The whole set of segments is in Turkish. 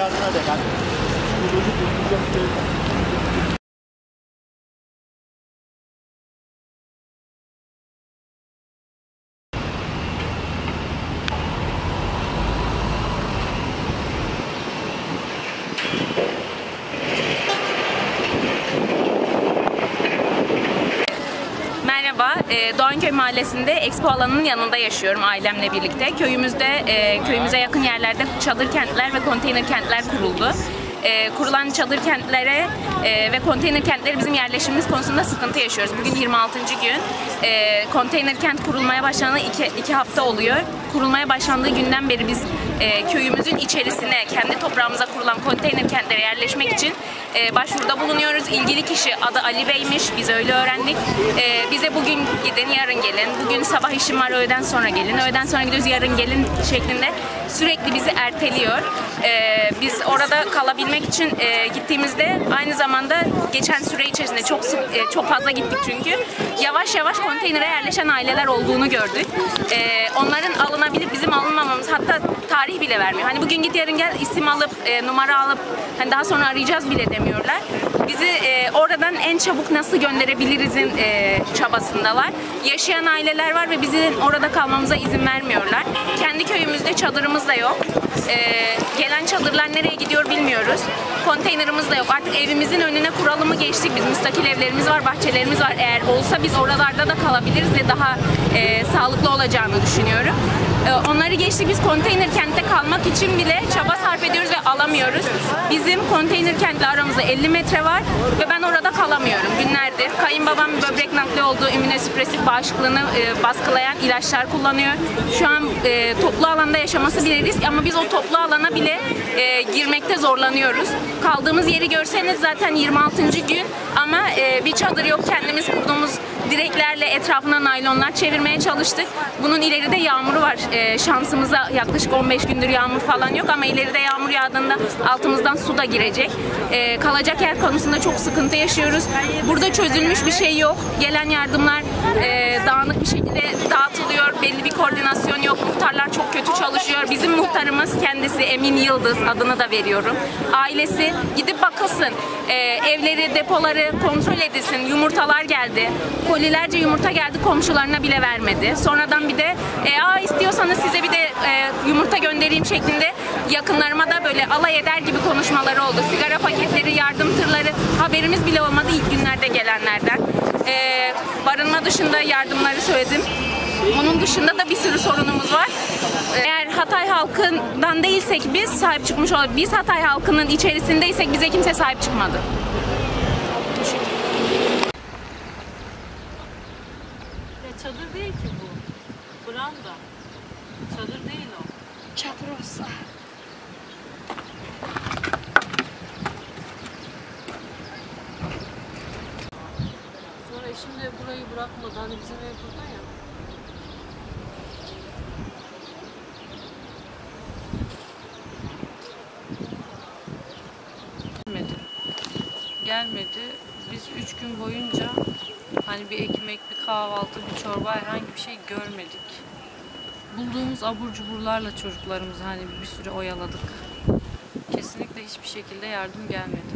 Merhaba, Doğanköy Mahallesi'nde Expo alanının yanında yaşıyorum ailemle birlikte. Köyümüze yakın yerlerde çadır kentler ve konteyner kentler kuruldu. Kurulan çadır kentlere ve konteyner kentlere bizim yerleşimimiz konusunda sıkıntı yaşıyoruz. Bugün 26. gün. Konteyner kent kurulmaya başlanalı 2 hafta oluyor. Kurulmaya başlandığı günden beri biz köyümüzün içerisine, kendi toprağımıza kurulan konteyner kentlere yerleşmek için başvuruda bulunuyoruz. İlgili kişi adı Ali Bey'miş, biz öyle öğrendik. Bize bugün gidin, yarın gelin, bugün sabah işim var, öğleden sonra gelin, öğleden sonra gidiyoruz, yarın gelin şeklinde sürekli bizi erteliyor. Biz orada kalabilmek için gittiğimizde aynı zamanda geçen süre içerisinde çok fazla gittik çünkü yavaş yavaş konteynere yerleşen aileler olduğunu gördük. Onların alınabilip bizim alınmamamız, hatta tarih bile vermiyor. Hani bugün git yarın gel, isim alıp numara alıp hani daha sonra arayacağız bile demiyorlar. Bizi oradan en çabuk nasıl gönderebilirizin çabasındalar. Yaşayan aileler var ve bizim orada kalmamıza izin vermiyorlar. Kendi köyümüzde çadırımız da yok. Gelen çadırlar nereye gidiyor bilmiyoruz. Konteynerimiz de yok. Artık evimizin önüne kuralımı geçtik. Biz müstakil evlerimiz var, bahçelerimiz var. Eğer olsa biz oralarda da kalabiliriz ve daha sağlıklı olacağını düşünüyorum. Onları geçtik, biz konteyner kentte kalmak için bile çaba sarf ediyoruz ve alamıyoruz. Bizim konteyner kentle aramızda 50 metre var ve ben orada kalamıyorum günlerdir. Kayınbabam böbrek nakli olduğu immünosüpresif bağışıklığını baskılayan ilaçlar kullanıyor. Şu an toplu alanda yaşaması bile risk ama biz o toplu alana bile girmekte zorlanıyoruz. Kaldığımız yeri görseniz zaten 26. gün ama bir çadır yok, kendimiz kurduğumuz direklerle etrafına naylonlar çevirmeye çalıştık. Bunun ileride yağmuru var. Şansımıza yaklaşık 15 gündür yağmur falan yok ama ileride yağmur yağdığında altımızdan su da girecek. Kalacak yer konusunda çok sıkıntı yaşıyoruz. Burada çözülmüş bir şey yok. Gelen yardımlar dağınık bir şekilde dağıtılıyor. Belli bir koordinasyon yok. Muhtarlar çok kötü çalışıyor. Bizim muhtarımız kendisi Emin Yıldız, adını da veriyorum. Ailesi gidip bakılsın. Evleri, depoları kontrol edilsin. Yumurtalar geldi. Kolilerce yumurta geldi, komşularına bile vermedi. Sonradan bir de istiyorsanız size bir de yumurta göndereyim şeklinde yakınlarıma da böyle alay eder gibi konuşmaları oldu. Sigara paketleri, yardım tırları, haberimiz bile olmadı ilk günlerde gelenlerden. Barınma dışında yardımları söyledim. Onun dışında da bir sürü sorunumuz var. Eğer Hatay halkından değilsek biz sahip çıkmış olabiliriz. Biz Hatay halkının içerisindeysek bize kimse sahip çıkmadı. Çadır değil ki bu. Branda. Çadır değil o. Çadır olsa. Sonra eşim de burayı bırakmadı. Hani bizim ev burada ya. Gelmedi. Biz 3 gün boyunca hani bir ekmek, bir kahvaltı, bir çorba, herhangi bir şey görmedik. Bulduğumuz abur cuburlarla çocuklarımızı hani bir süre oyaladık. Kesinlikle hiçbir şekilde yardım gelmedi.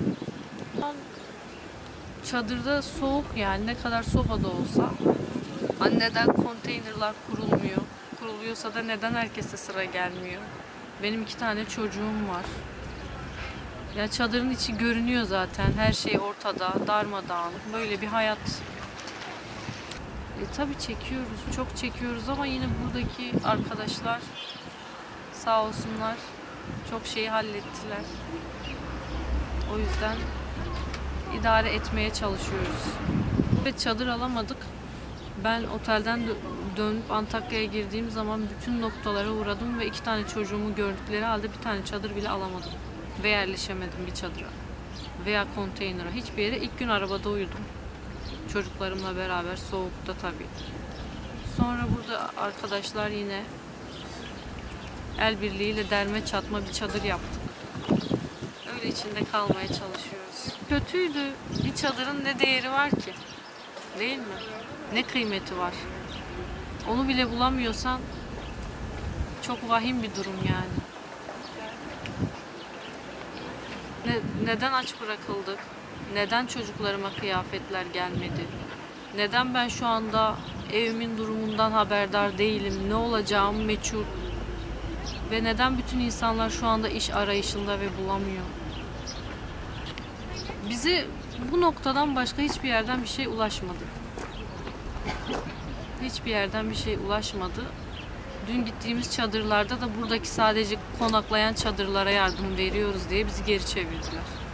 Çadırda soğuk, yani ne kadar sobada olsa. Neden konteynerler kurulmuyor? Kuruluyorsa da neden herkese sıra gelmiyor? Benim 2 tane çocuğum var. Ya çadırın içi görünüyor zaten. Her şey ortada, darmadağınık. Böyle bir hayat. Tabii çekiyoruz, çok çekiyoruz ama yine buradaki arkadaşlar sağ olsunlar çok şeyi hallettiler. O yüzden idare etmeye çalışıyoruz. Ve çadır alamadık. Ben otelden dönüp Antakya'ya girdiğim zaman bütün noktalara uğradım ve 2 tane çocuğumu gördükleri halde bir tane çadır bile alamadım. Ve yerleşemedim bir çadıra veya konteynere. Hiçbir yere. İlk gün arabada uyudum. Çocuklarımla beraber, soğukta tabii. Sonra burada arkadaşlar yine el birliğiyle derme çatma bir çadır yaptık. Öyle içinde kalmaya çalışıyoruz. Kötüydü. Bir çadırın ne değeri var ki? Değil mi? Ne kıymeti var? Onu bile bulamıyorsan çok vahim bir durum yani. Neden aç bırakıldık? Neden çocuklarıma kıyafetler gelmedi? Neden ben şu anda evimin durumundan haberdar değilim? Ne olacağım meçhul. Ve neden bütün insanlar şu anda iş arayışında ve bulamıyor? Bizi bu noktadan başka hiçbir yerden bir şey ulaşmadı. Hiçbir yerden bir şey ulaşmadı. Dün gittiğimiz çadırlarda da buradaki sadece konaklayan çadırlara yardım veriyoruz diye bizi geri çevirdiler.